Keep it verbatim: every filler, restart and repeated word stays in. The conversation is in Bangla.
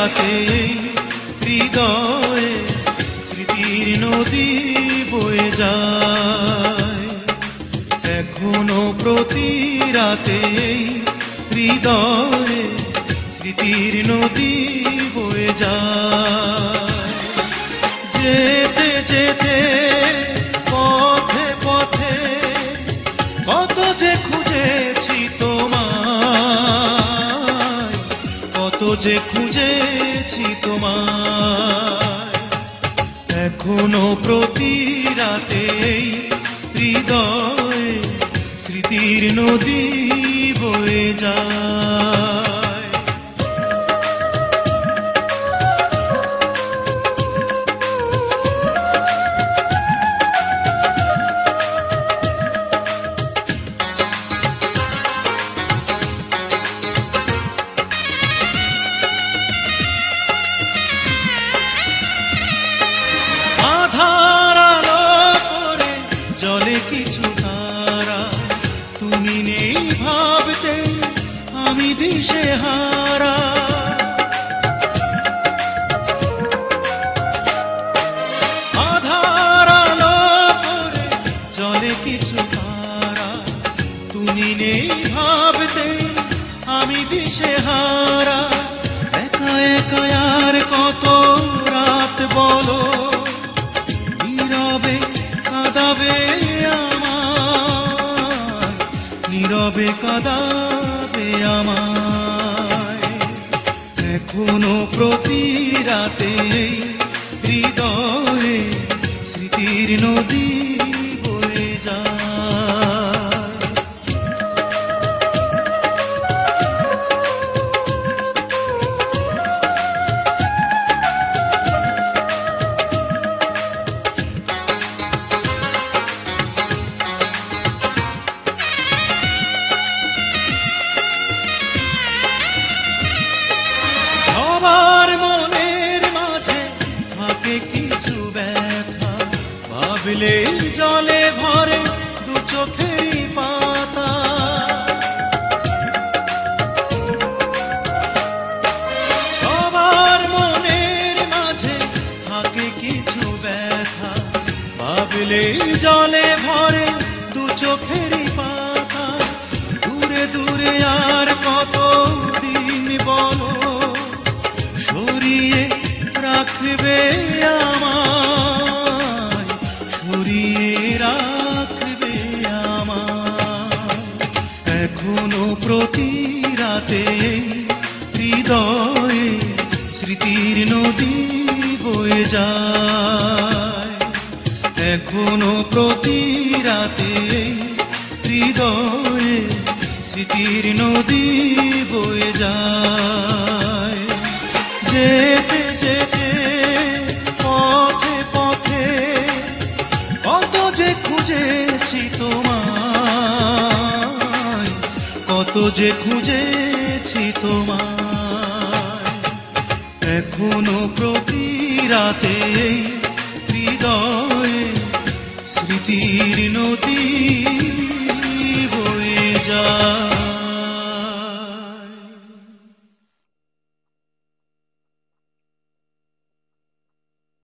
রাতে হৃদয়ে স্মৃতির নদী বয়ে যায়। এখনো প্রতি রাতে হৃদয়ে স্মৃতির নদী বয়ে যায়। যেতে যেতে পথে পথে কত যে খুঁজেছি তোমায়, কত যে খুঁজেছি তোমায়। এখনো প্রতি রাতে হৃদয়ে স্মৃতির নদী বয়ে যায়। আধার আলো করে জলে কিছু তারা, তুমি নেই ভাবতে আমি দিশেহারা। আধার আলো করে জলে কিছু তারা, তুমি নেই ভাবতে আমি দিশেহারা। একা একা আর কত রাত বলো, নীরবে কাঁদাবে আমায়, নীরবে কাঁদাবে আমায়। এখনো প্রতি রাতে হৃদয়ে স্মৃতির নদী বয়ে যায়। সবার মনের মাঝে থাকে কিছু ব্যথা, ভাবলে জলে ভরে দু চোখেরই পাতা। সবার মনের মাঝে থাকে কিছু ব্যথা, ভাবলে জলে ভরে দু চোখেরই পাতা। দূরে দূরে আর কত দিন বলো, সরিয়ে রাখবে আমায়, সরিয়ে রাখবে আমায়। এখনো প্রতি রাতে হৃদয়ে স্মৃতির নদী বয়ে যায়। এখনো প্রতি রাতে হৃদয়ে স্মৃতির নদী বয়ে যায়। যেতে যেতে পথে পথে কত যে খুঁজেছি তোমায়, কত যে খুঁজেছি তোমায়। এখনো প্রতি রাতে